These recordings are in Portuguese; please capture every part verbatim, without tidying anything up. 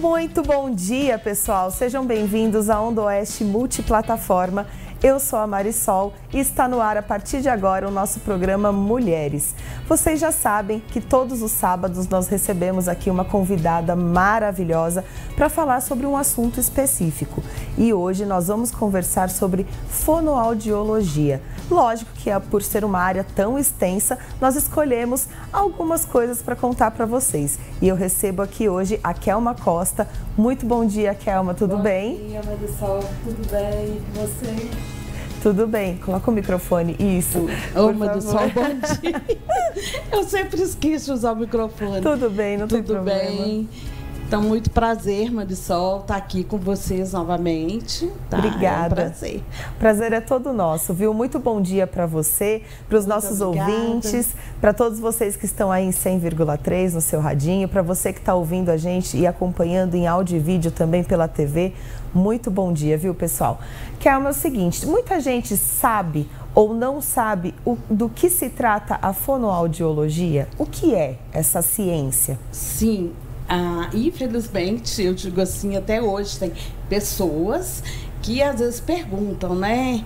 Muito bom dia, pessoal. Sejam bem-vindos à Onda Oeste Multiplataforma. Eu sou a Marisol e está no ar a partir de agora o nosso programa Mulheres. Vocês já sabem que todos os sábados nós recebemos aqui uma convidada maravilhosa para falar sobre um assunto específico. E hoje nós vamos conversar sobre fonoaudiologia. Lógico que por ser uma área tão extensa, nós escolhemos algumas coisas para contar para vocês. E eu recebo aqui hoje a Kelma Costa. Muito bom dia, Kelma, tudo bom bem? Bom dia, Marisol, tudo bem? E você? Tudo bem, coloca o microfone, isso. Ô, Marisol, bom dia. Eu sempre esqueço de usar o microfone. Tudo bem, não tudo tem problema. Tudo bem. Então, muito prazer, Marisol, estar aqui com vocês novamente. Tá? Obrigada. É um prazer. Prazer é todo nosso, viu? Muito bom dia para você, para os nossos obrigada. ouvintes, para todos vocês que estão aí em cem vírgula três no seu radinho, para você que está ouvindo a gente e acompanhando em áudio e vídeo também pela T V. Muito bom dia, viu, pessoal? Kelma, é o seguinte, muita gente sabe ou não sabe o, do que se trata a fonoaudiologia. O que é essa ciência? Sim. Ah, infelizmente, eu digo assim, até hoje tem pessoas que às vezes perguntam, né?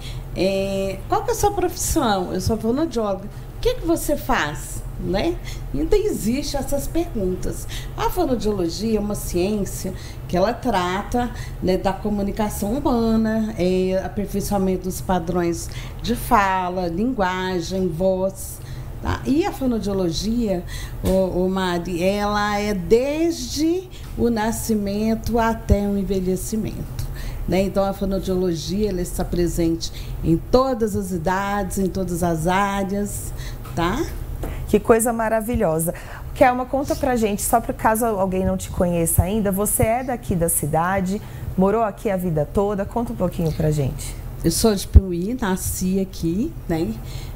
É, qual que é a sua profissão? Eu sou fonoaudióloga. O que, que você faz? Né? Ainda existem essas perguntas. A fonoaudiologia é uma ciência que ela trata, né, da comunicação humana, é, aperfeiçoamento dos padrões de fala, linguagem, voz. Tá? E a fonoaudiologia, o, o Mari, ela é desde o nascimento até o envelhecimento. Né? Então, a fonoaudiologia ela está presente em todas as idades, em todas as áreas. Tá? Que coisa maravilhosa. Kelma, conta pra gente, só por caso alguém não te conheça ainda, você é daqui da cidade, morou aqui a vida toda, conta um pouquinho pra gente. Eu sou de Piuí, nasci aqui, né?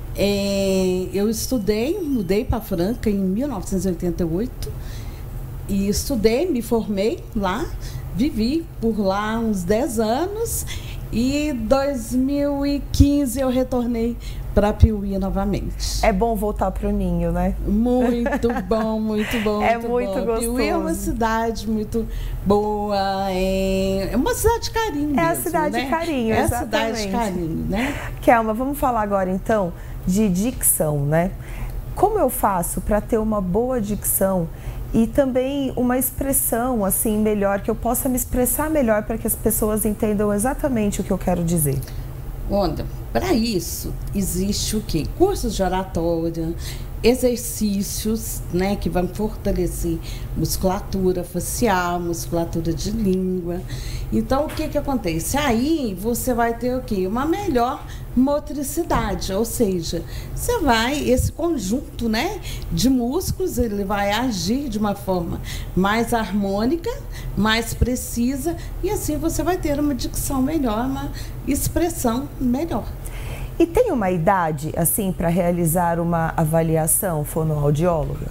É, eu estudei, mudei para Franca em mil novecentos e oitenta e oito e estudei, me formei lá, vivi por lá uns dez anos e em dois mil e quinze eu retornei para Piuí novamente. É bom voltar para o ninho, né? Muito bom, muito bom. É muito, muito bom. gostoso. Piuí é uma cidade muito boa, é, é uma cidade de carinho É mesmo, a cidade né? de carinho, é exatamente. É a cidade de carinho, né? Kelma, vamos falar agora então de dicção, né? Como eu faço para ter uma boa dicção e também uma expressão assim melhor, que eu possa me expressar melhor para que as pessoas entendam exatamente o que eu quero dizer? Onda, para isso existe o quê? Cursos de oratória, exercícios, né, que vão fortalecer musculatura facial, musculatura de língua. Então, o que que acontece? Aí você vai ter o quê? Uma melhor motricidade, ou seja, você vai, esse conjunto, né, de músculos, ele vai agir de uma forma mais harmônica, mais precisa, e assim você vai ter uma dicção melhor, uma expressão melhor. E tem uma idade, assim, para realizar uma avaliação fonoaudióloga?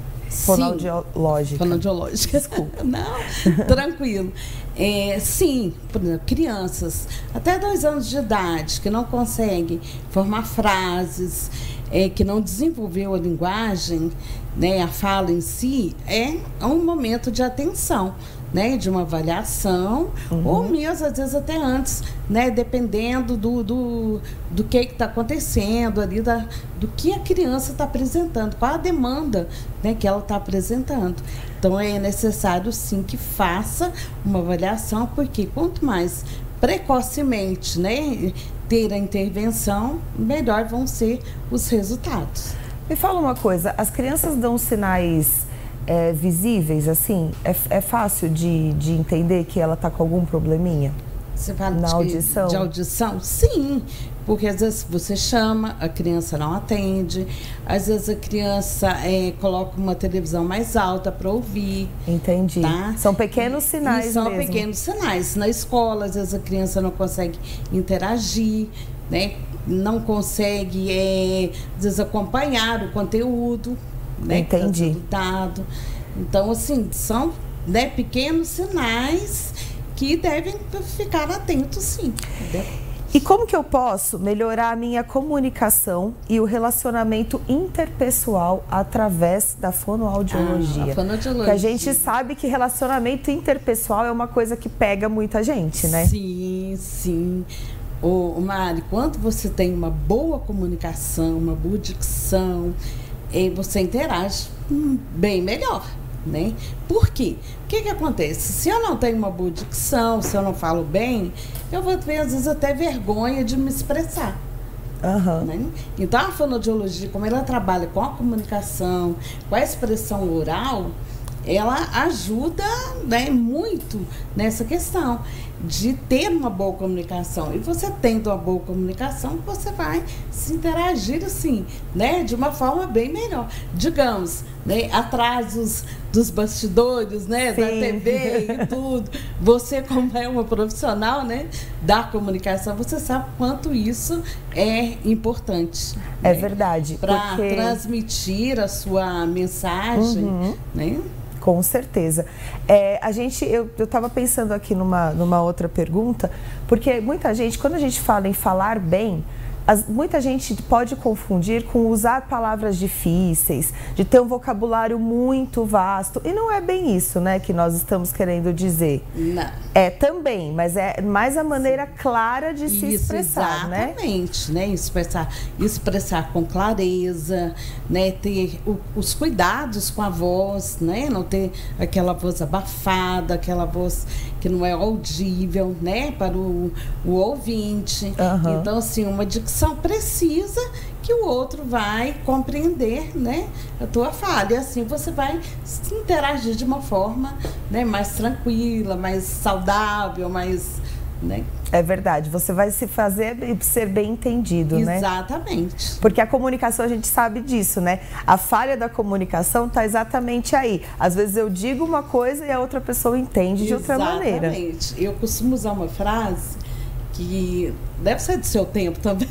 Fonoaudiológica. Fonoaudiológica. Desculpa. Não, tranquilo. É, sim, por exemplo, crianças até dois anos de idade que não conseguem formar frases, é, que não desenvolveu a linguagem, né, a fala em si, é um momento de atenção. Né, de uma avaliação, uhum. ou mesmo, às vezes, até antes, né, dependendo do, do, do que está acontecendo ali, da, do que a criança está apresentando, qual a demanda, né, que ela está apresentando. Então, é necessário, sim, que faça uma avaliação, porque quanto mais precocemente, né, ter a intervenção, melhor vão ser os resultados. Me fala uma coisa, as crianças dão sinais... É, visíveis, assim, é, é fácil de, de entender que ela está com algum probleminha? Você fala na de, audição? De audição? Sim, porque às vezes você chama, a criança não atende, às vezes a criança é, coloca uma televisão mais alta para ouvir. Entendi. Tá? São pequenos sinais e são mesmo. pequenos sinais. Na escola, às vezes a criança não consegue interagir, né? Não consegue, é, às vezes, acompanhar o conteúdo. Né, entendi. Que tá dado. Então, assim, são, né, pequenos sinais que devem ficar atentos, sim. Entendeu? E como que eu posso melhorar a minha comunicação e o relacionamento interpessoal através da fonoaudiologia? Ah, a fonoaudiologia. Porque a gente sabe que relacionamento interpessoal é uma coisa que pega muita gente, né? Sim, sim. Ô, Mari, quando você tem uma boa comunicação, uma boa dicção, eh, você interage hum, bem melhor, né? Por quê? O que que acontece? Se eu não tenho uma boa dicção, se eu não falo bem, eu vou ter, às vezes, até vergonha de me expressar. Uhum. Né? Então, a fonoaudiologia, como ela trabalha com a comunicação, com a expressão oral, ela ajuda, né, muito nessa questão de ter uma boa comunicação. E você tendo uma boa comunicação, você vai se interagir assim, né, de uma forma bem melhor. Digamos, né, atrás dos, dos bastidores, né, da T V e tudo. Você, como é uma profissional, né, da comunicação, você sabe quanto isso é importante. É, né, verdade. Para porque... transmitir a sua mensagem, uhum, né? Com certeza. É, a gente, eu estava pensando aqui numa, numa outra pergunta, porque muita gente, quando a gente fala em falar bem, as, muita gente pode confundir com usar palavras difíceis, de ter um vocabulário muito vasto. E não é bem isso, né, que nós estamos querendo dizer. Não. É também, mas é mais a maneira clara de se isso, expressar, né? Exatamente, né? Expressar, expressar com clareza, né? Ter o, os cuidados com a voz, né? Não ter aquela voz abafada, aquela voz que não é audível, né? Para o, o ouvinte. Uhum. Então, assim, uma dicção precisa que o outro vai compreender, né, a tua fala. E assim você vai se interagir de uma forma, né, mais tranquila, mais saudável, mais, né? É verdade, você vai se fazer e ser bem entendido, né? Exatamente. Porque a comunicação, a gente sabe disso, né? A falha da comunicação está exatamente aí. Às vezes eu digo uma coisa e a outra pessoa entende de outra maneira. Exatamente. Eu costumo usar uma frase que deve ser do seu tempo também,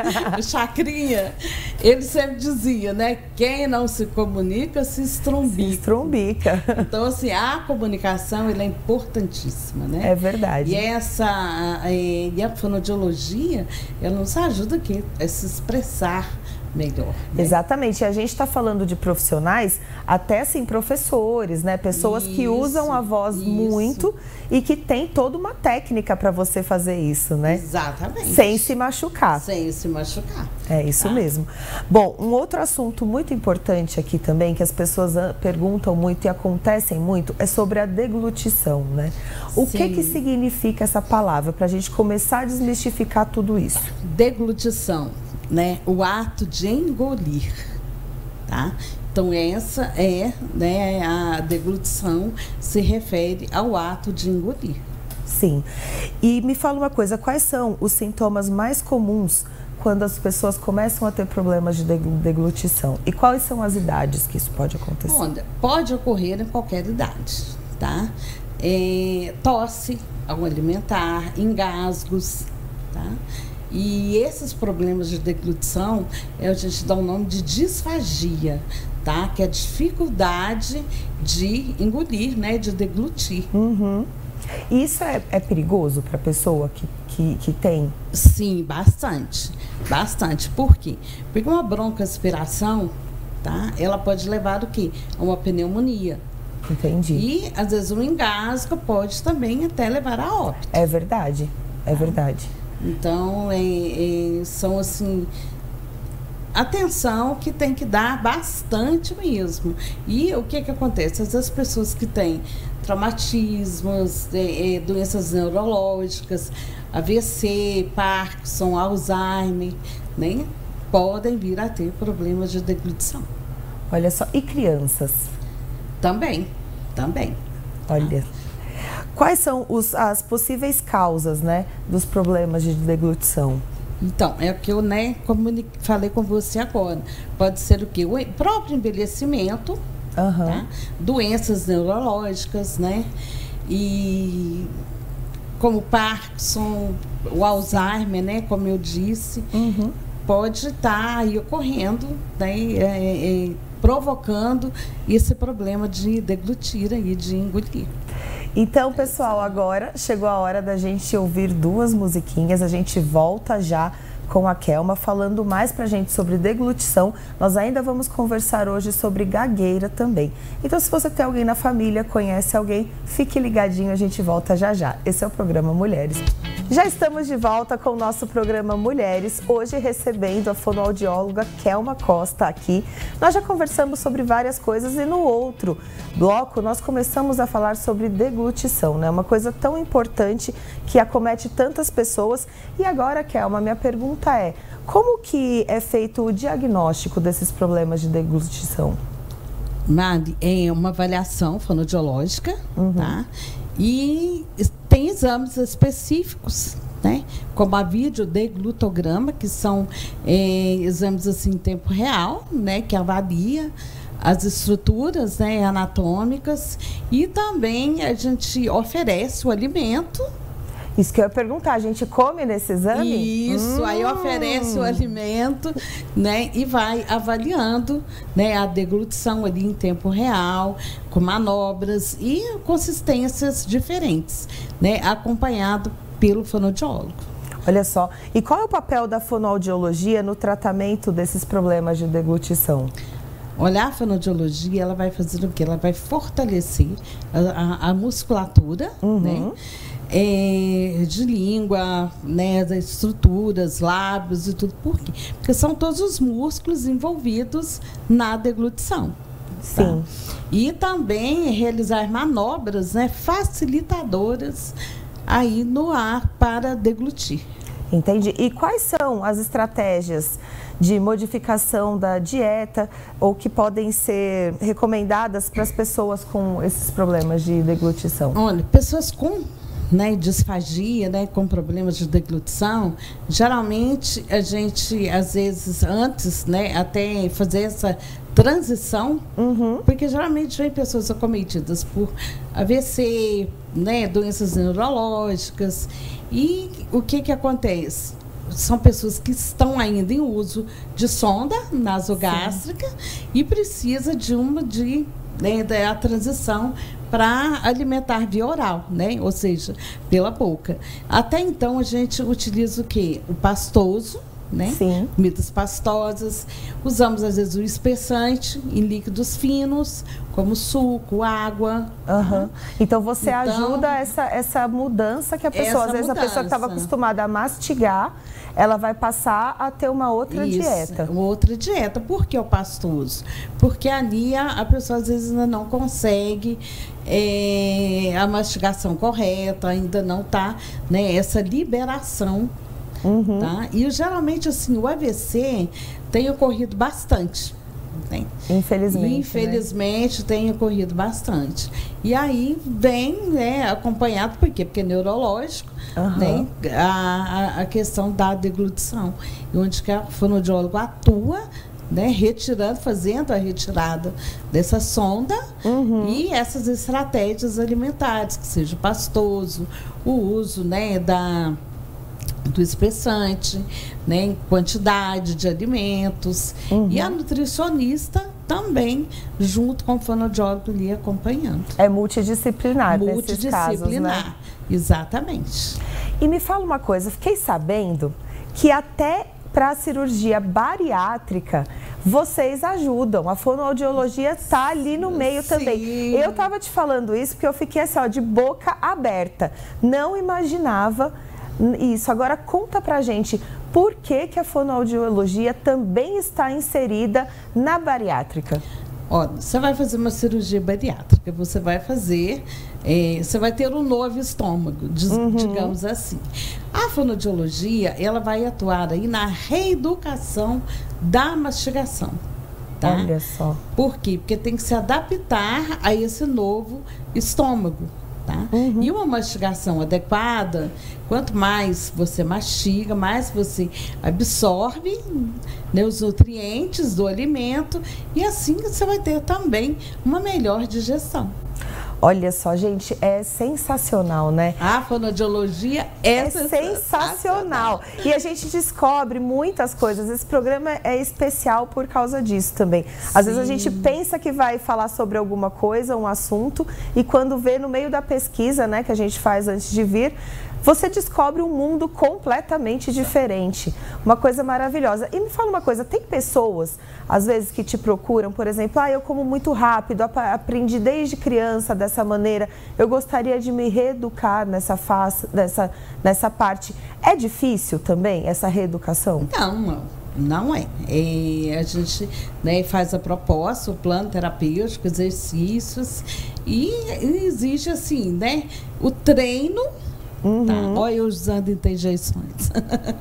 o Chacrinha, ele sempre dizia, né, quem não se comunica se estrumbica. Se estrumbica. Então, assim, a comunicação, ela é importantíssima, né? É verdade. E essa, a, e a fonoaudiologia, ela nos ajuda aqui a se expressar melhor. Né? Exatamente. E a gente está falando de profissionais, até assim, professores, né? Pessoas isso, que usam a voz isso. muito e que tem toda uma técnica para você fazer isso, né? Exatamente. Sem se machucar. Sem se machucar. É isso tá. mesmo. Bom, um outro assunto muito importante aqui também, que as pessoas perguntam muito e acontecem muito, é sobre a deglutição, né? O Sim. que que significa essa palavra, para a gente começar a desmistificar tudo isso? Deglutição. Né, o ato de engolir, tá? Então essa é, né, a deglutição se refere ao ato de engolir. Sim. E me fala uma coisa, quais são os sintomas mais comuns quando as pessoas começam a ter problemas de deglutição? E quais são as idades que isso pode acontecer? Bom, pode ocorrer em qualquer idade, tá? É, tosse ao alimentar, engasgos, tá? E esses problemas de deglutição, a gente dá o nome de disfagia, tá? Que é a dificuldade de engolir, né? De deglutir. Uhum. Isso é, é perigoso para a pessoa que, que, que tem? Sim, bastante. Bastante. Por quê? Porque uma broncoaspiração, tá? Ela pode levar o quê? A uma pneumonia. Entendi. E, às vezes, um engasgo pode também até levar a óbito. É verdade, é verdade. Então, é, é, são assim, atenção que tem que dar bastante mesmo. E o que que acontece? Às vezes as pessoas que têm traumatismos, é, é, doenças neurológicas, A V C, Parkinson, Alzheimer, né, podem vir a ter problemas de deglutição. Olha só, e crianças? Também, também. Olha. Quais são os, as possíveis causas, né, dos problemas de deglutição? Então, é o que eu, né, como falei com você agora. Pode ser o quê? O próprio envelhecimento, uhum. tá? Doenças neurológicas, né? E como Parkinson, o Alzheimer, né, como eu disse, uhum. pode estar aí ocorrendo, né, é, é, provocando esse problema de deglutir e de engolir. Então, pessoal, agora chegou a hora da gente ouvir duas musiquinhas. A gente volta já com a Kelma falando mais pra gente sobre deglutição. Nós ainda vamos conversar hoje sobre gagueira também. Então, se você tem alguém na família, conhece alguém, fique ligadinho, a gente volta já já. Esse é o programa Mulheres. Já estamos de volta com o nosso programa Mulheres, hoje recebendo a fonoaudióloga Kelma Costa aqui. Nós já conversamos sobre várias coisas e no outro bloco nós começamos a falar sobre deglutição, né? Uma coisa tão importante que acomete tantas pessoas. E agora, Kelma, minha pergunta é, como que é feito o diagnóstico desses problemas de deglutição? Mari, é uma avaliação fonoaudiológica, Uhum. tá? E tem exames específicos, né? Como a videodeglutograma, que são é, exames assim em tempo real, né? Que avalia as estruturas, né, anatômicas, e também a gente oferece o alimento. Isso que eu ia perguntar, a gente come nesse exame? Isso, hum. aí oferece o alimento, né, e vai avaliando, né, a deglutição ali em tempo real, com manobras e consistências diferentes, né, acompanhado pelo fonoaudiólogo. Olha só, e qual é o papel da fonoaudiologia no tratamento desses problemas de deglutição? Olha, a fonoaudiologia, ela vai fazer o quê? Ela vai fortalecer a, a, a musculatura, Uhum. né? É, de língua, né, das estruturas, lábios e tudo. Por quê? Porque são todos os músculos envolvidos na deglutição. Sim. Tá? E também realizar manobras, né, facilitadoras aí no ar para deglutir. Entendi. E quais são as estratégias de modificação da dieta ou que podem ser recomendadas para as pessoas com esses problemas de deglutição? Olha, pessoas com né, disfagia, né, com problemas de deglutição, geralmente a gente, às vezes, antes, né, até fazer essa transição, uhum. porque geralmente vem pessoas acometidas por A V C, né, doenças neurológicas, e o que que acontece? São pessoas que estão ainda em uso de sonda nasogástrica. Sim. E precisa de uma de né, da transição para alimentar via oral, né? Ou seja, pela boca. Até então a gente utiliza o quê? O pastoso, né? Sim. Comidas pastosas. Usamos às vezes o espessante em líquidos finos, como suco, água. Uhum. Então você então, ajuda essa, essa mudança que a pessoa, às vezes mudança. a pessoa que estava acostumada a mastigar, ela vai passar a ter uma outra Isso, dieta. Uma outra dieta. Por que o pastoso? Porque ali a, a pessoa às vezes ainda não consegue é, a mastigação correta, ainda não está, né, essa liberação. Uhum. Tá? E geralmente assim, o A V C tem ocorrido bastante. Né? Infelizmente. Infelizmente, né? Tem ocorrido bastante. E aí vem, né, acompanhado, por quê? Porque é neurológico, uhum. né, a, a questão da deglutição, onde que a fonoaudiólogo atua, né, retirando, fazendo a retirada dessa sonda, uhum. e essas estratégias alimentares, que seja pastoso, o uso, né, da do espessante, né, em quantidade de alimentos, uhum. e a nutricionista também, junto com o fonoaudiólogo ali acompanhando. É multidisciplinar, multidisciplinar, nesses casos, né? Exatamente. E me fala uma coisa, fiquei sabendo que até para a cirurgia bariátrica, vocês ajudam. A fonoaudiologia está ali no meio. Sim. Também. Eu estava te falando isso porque eu fiquei assim, ó, de boca aberta. Não imaginava isso. Agora conta pra gente por que que a fonoaudiologia também está inserida na bariátrica. Olha, você vai fazer uma cirurgia bariátrica, você vai fazer, é, você vai ter um novo estômago, diz, uhum. digamos assim. A fonoaudiologia, ela vai atuar aí na reeducação da mastigação. Tá? Olha só. Por quê? Porque tem que se adaptar a esse novo estômago. Tá? Uhum. E uma mastigação adequada, quanto mais você mastiga, mais você absorve, né, os nutrientes do alimento, e assim você vai ter também uma melhor digestão. Olha só, gente, é sensacional, né? A fonoaudiologia é, é sensacional. sensacional. E a gente descobre muitas coisas. Esse programa é especial por causa disso também. Às Sim. vezes a gente pensa que vai falar sobre alguma coisa, um assunto, e quando vê no meio da pesquisa, né, que a gente faz antes de vir, você descobre um mundo completamente diferente. Uma coisa maravilhosa. E me fala uma coisa, tem pessoas, às vezes, que te procuram, por exemplo, ah, eu como muito rápido, aprendi desde criança dessa maneira, eu gostaria de me reeducar nessa, face, nessa, nessa parte. É difícil também essa reeducação? Não, não. Não é. é a gente, né, faz a proposta, o plano terapêutico, exercícios, e exige assim, né, o treino. Uhum. Tá, olha eu usando interjeições.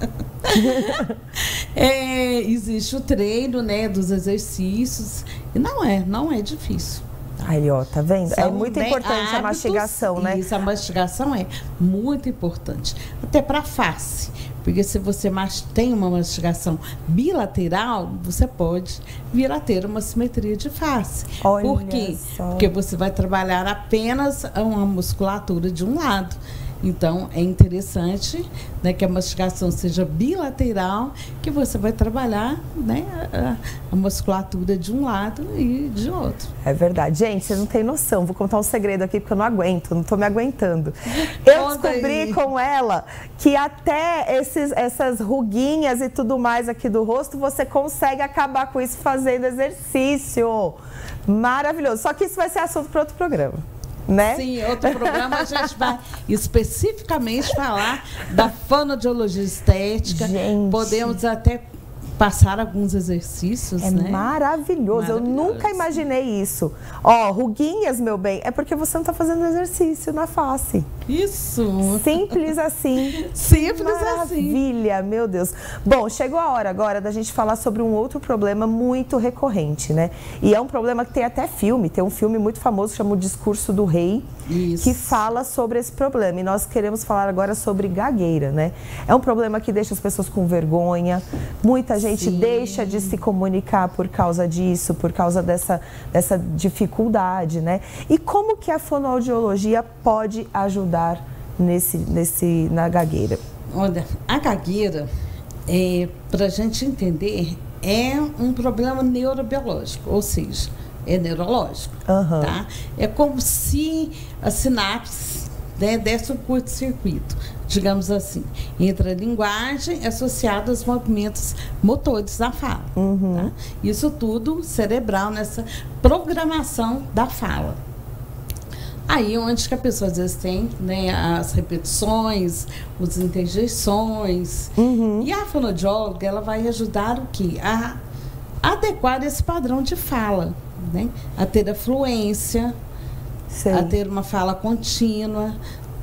é, existe o treino, né, dos exercícios, e não é, não é difícil. Aí, ó, tá vendo? São, é muito né, importante hábitos, a mastigação, né? Isso, a mastigação é muito importante. Até para a face. Porque se você tem uma mastigação bilateral, você pode vir a ter uma simetria de face. Olha Por quê? Só. Porque você vai trabalhar apenas uma musculatura de um lado. Então, é interessante, né, que a mastigação seja bilateral, que você vai trabalhar, né, a, a musculatura de um lado e de outro. É verdade. Gente, vocês não têm noção. Vou contar um segredo aqui, porque eu não aguento, não estou me aguentando. Eu descobri com ela que até esses, essas ruguinhas e tudo mais aqui do rosto, você consegue acabar com isso fazendo exercício. Maravilhoso. Só que isso vai ser assunto para outro programa. Né? Sim, outro programa a gente vai especificamente falar da fonoaudiologia estética. Gente. Podemos até passar alguns exercícios, é né? Maravilhoso. Eu nunca imaginei isso. Ó, ruguinhas, meu bem, é porque você não está fazendo exercício na face. Isso. Simples assim. Simples Maravilha, assim. Maravilha, meu Deus. Bom, chegou a hora agora da gente falar sobre um outro problema muito recorrente, né? E é um problema que tem até filme. Tem um filme muito famoso que chama O Discurso do Rei, Isso. que fala sobre esse problema. E nós queremos falar agora sobre gagueira, né? É um problema que deixa as pessoas com vergonha. Muita gente Sim. deixa de se comunicar por causa disso, por causa dessa, dessa dificuldade, né? E como que a fonoaudiologia pode ajudar nesse, nesse, na gagueira? Olha, a gagueira, é, para a gente entender, é um problema neurobiológico, ou seja, é neurológico. Uhum. Tá? É como se a sinapse, né, desse um curto-circuito, digamos assim, entre a linguagem associada aos movimentos motores da fala. Uhum. Tá? Isso tudo cerebral nessa programação da fala. Aí onde que a pessoa às vezes tem, né, as repetições, as interjeições. Uhum. E a fonoaudióloga, ela vai ajudar o quê? A adequar esse padrão de fala, né? A ter a fluência, Sei. a ter uma fala contínua.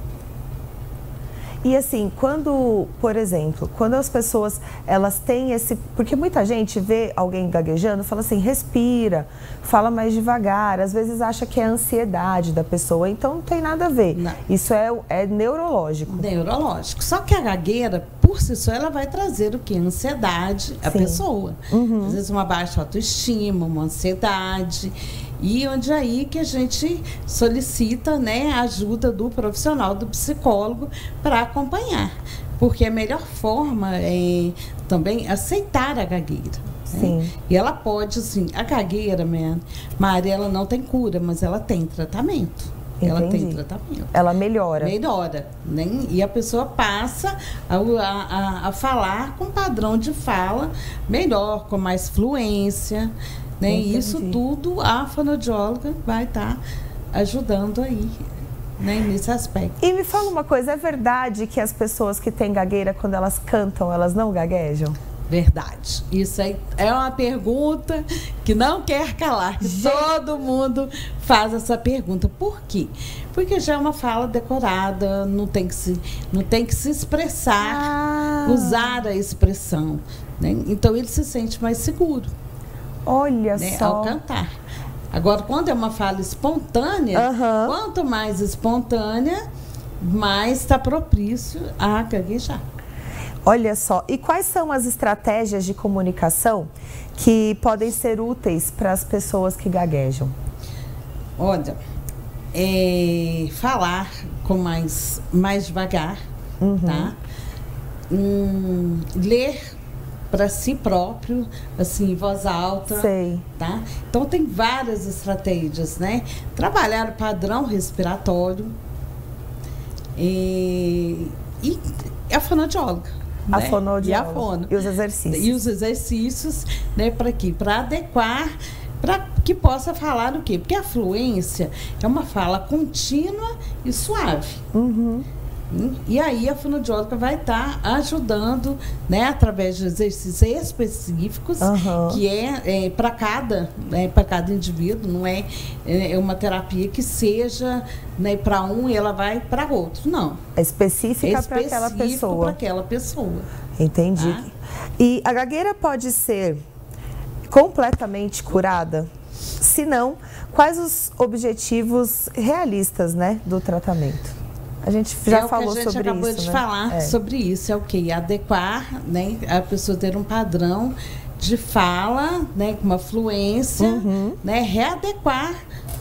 E assim, quando, por exemplo, quando as pessoas, elas têm esse... Porque muita gente vê alguém gaguejando e fala assim, respira, fala mais devagar. Às vezes acha que é a ansiedade da pessoa, então não tem nada a ver. Não. Isso é, é neurológico. Neurológico. Só que a gagueira, por si só, ela vai trazer o quê? Ansiedade à Sim. pessoa. Uhum. Às vezes uma baixa autoestima, uma ansiedade... E onde aí que a gente solicita, né, a ajuda do profissional, do psicólogo, para acompanhar. Porque a melhor forma é também aceitar a gagueira. Sim. Né? E ela pode, assim, a gagueira, minha Maria, ela não tem cura, mas ela tem tratamento. Entendi. Ela tem tratamento. Ela melhora. Melhora. Né? E a pessoa passa a, a, a falar com padrão de fala melhor, com mais fluência. Né? Isso tudo a fonoaudióloga vai estar tá ajudando aí, né, nesse aspecto. E me fala uma coisa, é verdade que as pessoas que têm gagueira, quando elas cantam, elas não gaguejam? Verdade. Isso aí é uma pergunta que não quer calar. Que todo mundo faz essa pergunta. Por quê? Porque já é uma fala decorada, não tem que se, não tem que se expressar, ah. usar a expressão. Né? Então ele se sente mais seguro. Olha né, só. Ao cantar. Agora, quando é uma fala espontânea, uhum. quanto mais espontânea, mais está propício a gaguejar. Olha só. E quais são as estratégias de comunicação que podem ser úteis para as pessoas que gaguejam? Olha, é, falar com mais, mais devagar, uhum. tá? Hum, ler para si próprio, assim, em voz alta. Sei. Tá? Então, tem várias estratégias, né? Trabalhar o padrão respiratório e, e a fonoaudióloga. A né? fonoaudióloga. E a fono. E os exercícios. E os exercícios, né? Para quê? Para adequar, para que possa falar o quê? Porque a fluência é uma fala contínua e suave. Uhum. E aí a fonoaudióloga vai estar tá ajudando, né, através de exercícios específicos, uhum. que é, é para cada, né, para cada indivíduo, não é, é uma terapia que seja, né, para um e ela vai para outro, não. É específica, é para aquela pessoa. para aquela pessoa. Entendi. Tá? E a gagueira pode ser completamente curada? Se não, quais os objetivos realistas, né, do tratamento? A gente já é falou sobre isso, a gente acabou de né? falar é. sobre isso. É o quê? Adequar, né? A pessoa ter um padrão de fala, né? Com uma fluência, uhum. né? Readequar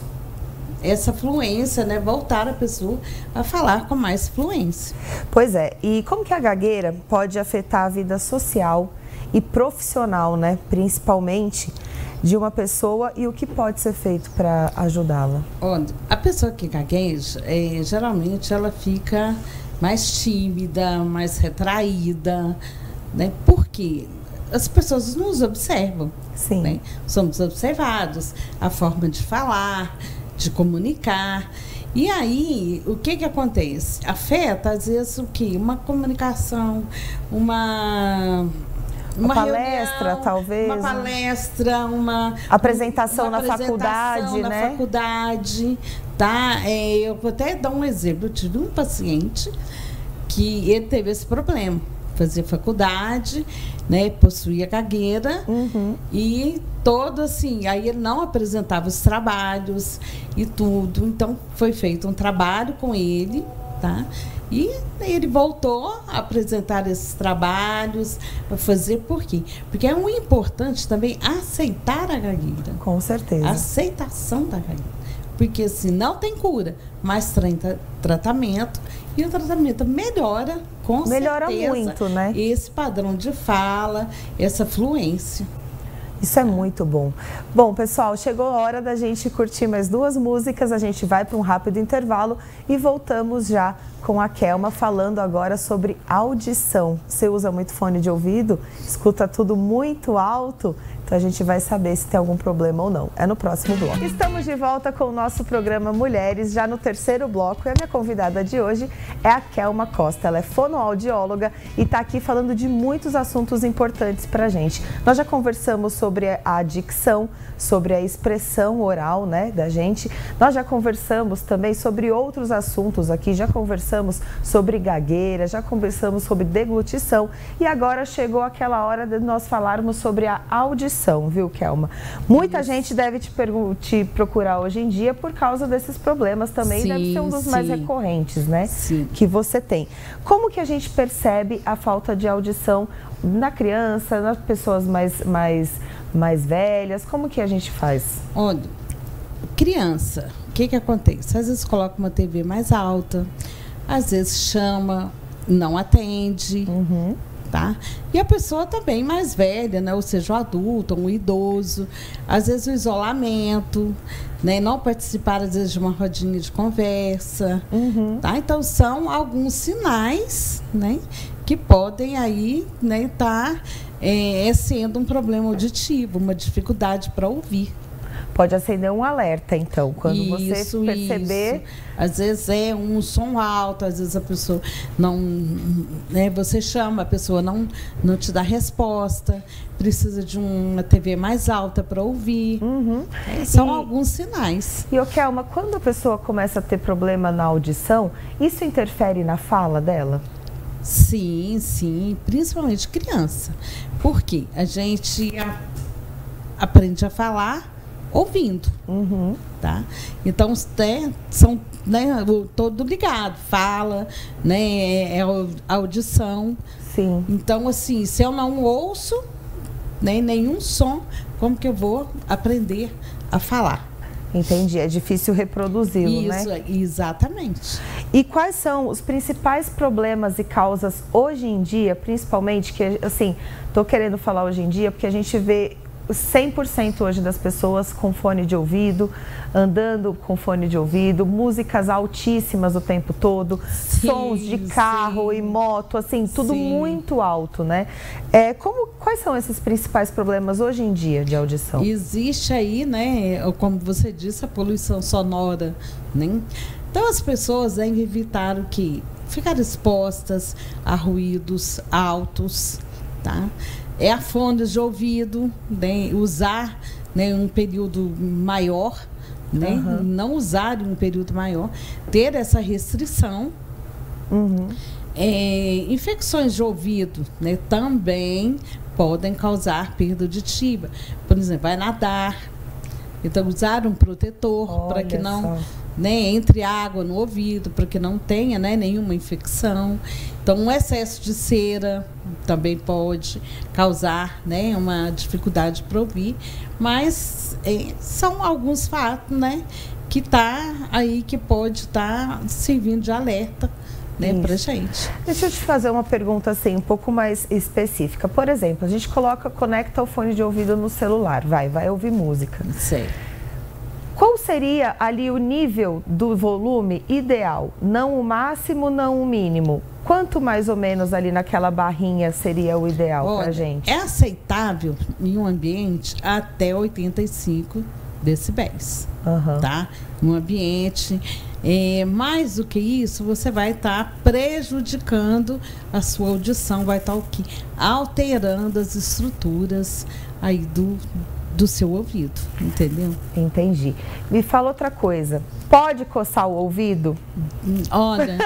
essa fluência, né? Voltar a pessoa a falar com mais fluência. Pois é. E como que a gagueira pode afetar a vida social e profissional, né? Principalmente de uma pessoa, e o que pode ser feito para ajudá-la? Olha, a pessoa que gagueja, é, geralmente ela fica mais tímida, mais retraída, né? Porque as pessoas nos observam. Sim. Né? Somos observados, a forma de falar, de comunicar. E aí, o que que acontece? Afeta, às vezes, o quê? Uma comunicação, uma... Uma, uma palestra, reunião, talvez. Uma palestra, uma apresentação uma na apresentação faculdade, na né? faculdade, tá? É, eu vou até dar um exemplo. Eu tive um paciente que ele teve esse problema. Fazia faculdade, né? Possuía gagueira, uhum. e todo assim, aí ele não apresentava os trabalhos e tudo. Então, foi feito um trabalho com ele, tá? E ele voltou a apresentar esses trabalhos, a fazer por quê? Porque é um importante também aceitar a gagueira. Com certeza. A aceitação da gagueira. Porque assim, não tem cura, mas tem tratamento, e o tratamento melhora, com melhora certeza, muito, né? Esse padrão de fala, essa fluência. Isso é muito bom. Bom, pessoal, chegou a hora da gente curtir mais duas músicas. A gente vai para um rápido intervalo e voltamos já com a Kelma falando agora sobre audição. Você usa muito fone de ouvido? Escuta tudo muito alto? Então a gente vai saber se tem algum problema ou não. É no próximo bloco. Estamos de volta com o nosso programa Mulheres, já no terceiro bloco. E a minha convidada de hoje é a Kelma Costa. Ela é fonoaudióloga e está aqui falando de muitos assuntos importantes para a gente. Nós já conversamos sobre a dicção, sobre a expressão oral, né, da gente. Nós já conversamos também sobre outros assuntos aqui. Já conversamos sobre gagueira, já conversamos sobre deglutição. E agora chegou aquela hora de nós falarmos sobre a audição. Viu, Kelma? Muita Isso. gente deve te, te procurar hoje em dia por causa desses problemas também. Sim, deve ser um dos sim. mais recorrentes, né? Sim. Que você tem. Como que a gente percebe a falta de audição na criança, nas pessoas mais, mais, mais velhas? Como que a gente faz? Olha, criança, o que que acontece? Às vezes coloca uma T V mais alta, às vezes chama, não atende. Uhum. Tá? E a pessoa também mais velha, né? Ou seja, o adulto, um idoso, às vezes o isolamento, né? Não participar, às vezes, de uma rodinha de conversa. Uhum. Tá? Então, são alguns sinais, né? Que podem aí, né, estar é, sendo um problema auditivo, uma dificuldade para ouvir. Pode acender um alerta, então, quando isso, você perceber... Isso. Às vezes é um som alto, às vezes a pessoa não... Né, você chama, a pessoa não, não te dá resposta, precisa de uma T V mais alta para ouvir. Uhum. É, são e, alguns sinais. E, ô, Kelma, quando a pessoa começa a ter problema na audição, isso interfere na fala dela? Sim, sim, principalmente criança. Porque a gente a, aprende a falar ouvindo, uhum. tá? Então, é, são, né, todo ligado, fala, né, é a audição. Sim. Então, assim, se eu não ouço, né, nenhum som, como que eu vou aprender a falar? Entendi, é difícil reproduzi-lo, né? Isso, exatamente. E quais são os principais problemas e causas hoje em dia, principalmente, que assim, tô querendo falar hoje em dia, porque a gente vê cem por cento hoje das pessoas com fone de ouvido, andando com fone de ouvido, músicas altíssimas o tempo todo, sim, sons de carro sim. e moto, assim, tudo sim. muito alto, né? É, como, quais são esses principais problemas hoje em dia de audição? Existe aí, né, como você disse, a poluição sonora, né? Então as pessoas devem evitar o quê? Ficar expostas a ruídos altos, tá? É a fones de ouvido, né? Usar, né, um período maior, né? Uhum. Não usar em um período maior, ter essa restrição. Uhum. É, infecções de ouvido, né, também podem causar perda auditiva. Por exemplo, vai nadar, então usar um protetor para que não, né, entre água no ouvido, para que não tenha, né, nenhuma infecção. Então, um excesso de cera também pode causar, né, uma dificuldade para ouvir, mas é, são alguns fatos, né, que tá aí que pode estar tá servindo de alerta, né, pra gente. Deixa eu te fazer uma pergunta assim, um pouco mais específica. Por exemplo, a gente coloca, conecta o fone de ouvido no celular, vai, vai ouvir música. Sei. Qual seria ali o nível do volume ideal? Não o máximo, não o mínimo. Quanto mais ou menos ali naquela barrinha seria o ideal para a gente? É aceitável em um ambiente até oitenta e cinco decibéis, uhum. tá? Um ambiente, é, mais do que isso, você vai estar tá prejudicando a sua audição, vai estar tá, o quê? Alterando as estruturas aí do do seu ouvido, entendeu? Entendi. Me fala outra coisa. Pode coçar o ouvido? Olha...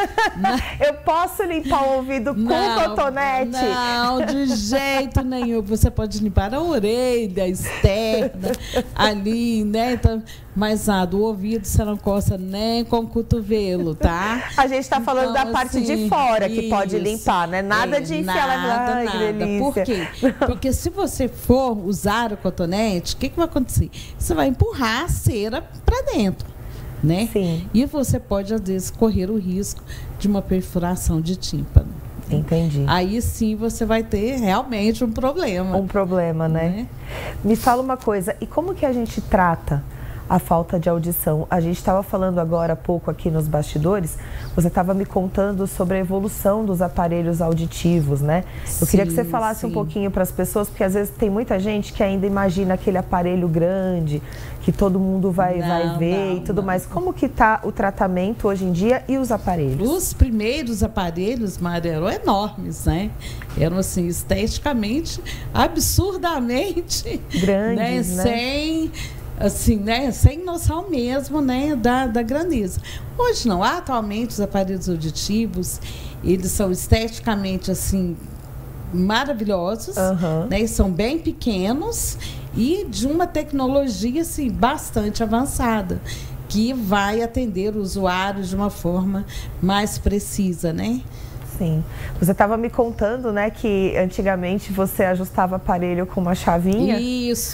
Eu posso limpar o ouvido com não, cotonete? Não, de jeito nenhum. Você pode limpar a orelha externa, ali, né? Então, mas ah, do ouvido você não coça nem com o cotovelo, tá? A gente está falando então, da parte assim, de fora que isso, pode limpar, né? Nada é, de enfiar lá. Nada, Ai, nada. Por quê? Porque se você for usar o cotonete, o que, que vai acontecer? Você vai empurrar a cera para dentro, né? Sim. E você pode, às vezes, correr o risco de uma perfuração de tímpano. Entendi. Aí sim você vai ter realmente um problema. Um problema, né? né? Me fala uma coisa, e como que a gente trata a falta de audição? A gente estava falando agora há pouco aqui nos bastidores, você estava me contando sobre a evolução dos aparelhos auditivos, né? Eu sim, queria que você falasse sim. um pouquinho para as pessoas, porque às vezes tem muita gente que ainda imagina aquele aparelho grande, que todo mundo vai, não, vai ver não, e tudo não. mais. Como que está o tratamento hoje em dia e os aparelhos? Os primeiros aparelhos, Maria, eram enormes, né? Eram, assim, esteticamente, absurdamente... Grandes, né? né? Sem... assim, né, sem noção mesmo, né, da, da grandeza. Hoje não, atualmente os aparelhos auditivos, eles são esteticamente, assim, maravilhosos, uhum. né, são bem pequenos e de uma tecnologia, assim, bastante avançada, que vai atender o usuário de uma forma mais precisa, né? Sim. Você estava me contando, né, que antigamente você ajustava aparelho com uma chavinha. Isso,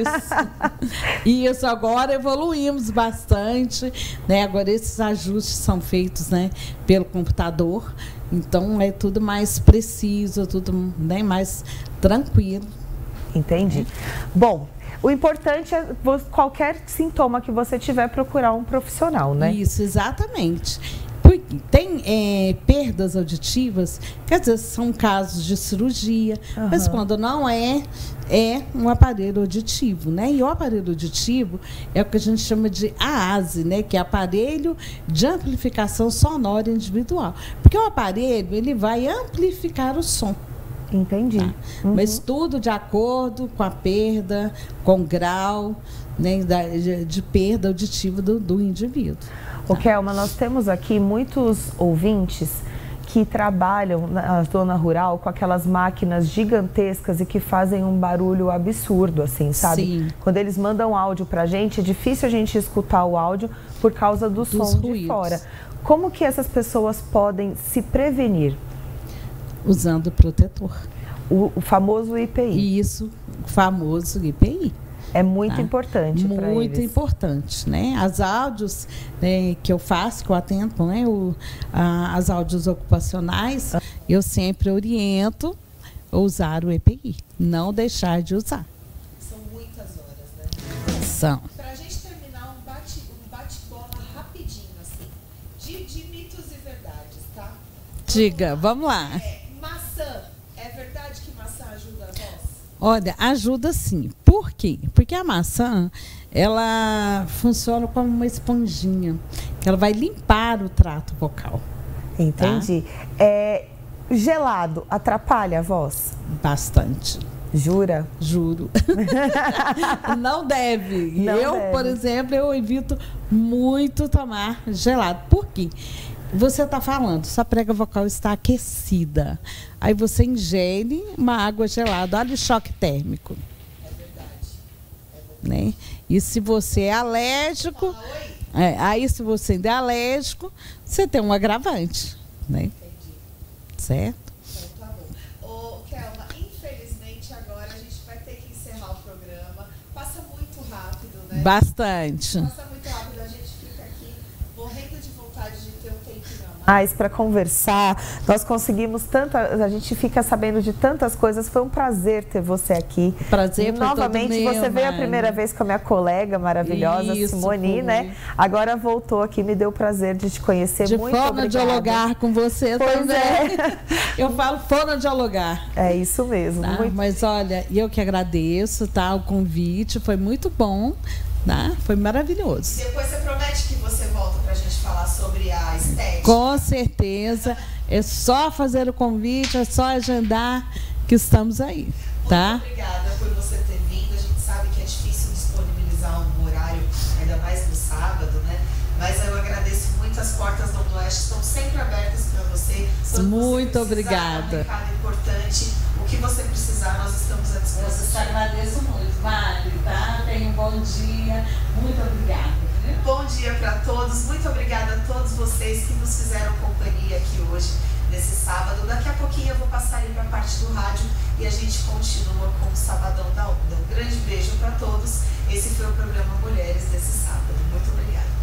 isso. Isso, agora evoluímos bastante, né? Agora esses ajustes são feitos, né, pelo computador. Então é tudo mais preciso, tudo, né, mais tranquilo. Entendi. É. Bom, o importante é qualquer sintoma que você tiver procurar um profissional, né? Isso, exatamente. Tem é, perdas auditivas, quer dizer, são casos de cirurgia, uhum. mas quando não é, é um aparelho auditivo, né? E o aparelho auditivo é o que a gente chama de A A S, né? Que é aparelho de amplificação sonora individual. Porque o aparelho, ele vai amplificar o som. Entendi. Tá? Uhum. Mas tudo de acordo com a perda, com o grau, né, da, de, de perda auditiva do, do indivíduo. O Kelma, nós temos aqui muitos ouvintes que trabalham na zona rural com aquelas máquinas gigantescas e que fazem um barulho absurdo, assim, sabe? Sim. Quando eles mandam áudio pra gente, é difícil a gente escutar o áudio por causa do Dos som ruídos. de fora. Como que essas pessoas podem se prevenir? Usando o protetor. O, o famoso I P I. Isso, o famoso I P I. É muito tá? importante para eles. Muito importante, né? As áudios, né, que eu faço, que eu atendo, né, o, a, as áudios ocupacionais, eu sempre oriento a usar o E P I, não deixar de usar. São muitas horas, né? São. Para a gente terminar, um bate, um bate-bola rapidinho, assim, de, de mitos e verdades, tá? Diga, vamos lá. É, maçã, é verdade que maçã ajuda a voz? Olha, ajuda sim. Por quê? Porque a maçã, ela funciona como uma esponjinha, que ela vai limpar o trato vocal. Entendi. Tá? É, gelado atrapalha a voz? Bastante. Jura? Juro. Não deve. Não eu, deve. por exemplo, eu evito muito tomar gelado. Por quê? Você está falando, sua prega vocal está aquecida. Aí você ingere uma água gelada. Olha o choque térmico. É verdade. É verdade. Né? E se você é alérgico, é, aí se você ainda é alérgico, você tem um agravante. Né? Entendi. Certo? Então tá bom. Ô, Kelma, infelizmente agora a gente vai ter que encerrar o programa. Passa muito rápido, né? Bastante. Passa muito rápido, a gente fica aqui morrendo de vontade de ter um tempinho a mais para conversar. Nós conseguimos tanta, a gente fica sabendo de tantas coisas. Foi um prazer ter você aqui. Prazer foi novamente. Todo meu, você veio Mari. a primeira vez com a minha colega maravilhosa, Isso, Simone, foi. né? Agora voltou aqui, me deu o prazer de te conhecer. De Muito forma obrigada. dialogar com você Pois também. é. Eu falo forma dialogar. É isso mesmo. Tá? Muito... Mas olha, eu que agradeço, tá? O convite foi muito bom, tá? Foi maravilhoso. Depois você promete que você volta para a gente falar sobre a estética? Com certeza. É só fazer o convite, é só agendar que estamos aí, tá? Muito obrigada por você ter vindo. A gente sabe que é difícil disponibilizar um horário, ainda mais no sábado, né? Mas eu agradeço muito. As portas do Oeste estão sempre abertas para você. Quando muito você obrigada. Um recado importante. O que você precisar, nós estamos à disposição. Eu te agradeço muito, Mari, tá? Tenha um bom dia. Muito obrigada. Bom dia para todos. Muito obrigada a todos vocês que nos fizeram companhia aqui hoje, nesse sábado. Daqui a pouquinho eu vou passar aí para a parte do rádio e a gente continua com o Sabadão da Onda. Um grande beijo para todos. Esse foi o programa Mulheres desse sábado. Muito obrigada.